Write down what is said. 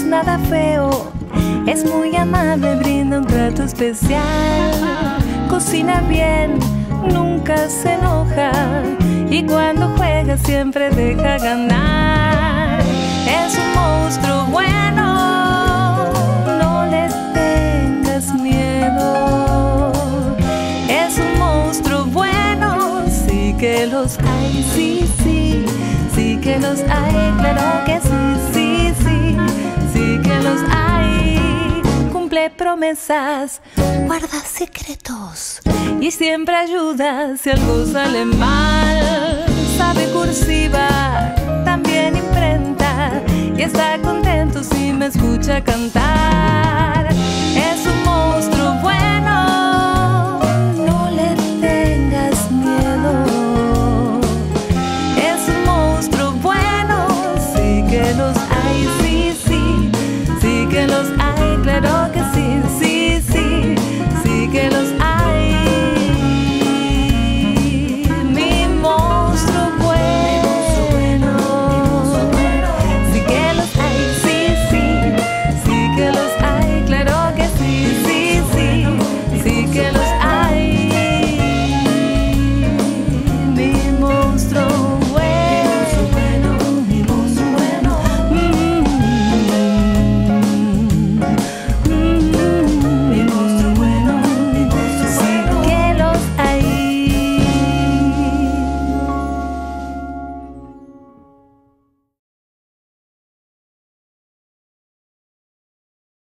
nada feo, es muy amable, brinda un trato especial. Cocina bien, nunca se enoja, y cuando juega siempre deja ganar. Es un monstruo bueno, no le tengas miedo. Es un monstruo bueno, sí que los hay, sí, sí, sí que los hay, claro que sí, sí, sí, sí que los hay. Cumple promesas, guarda secretos y siempre ayuda si algo sale mal. Sabe cursiva, también imprenta, y está contento si me escucha cantar.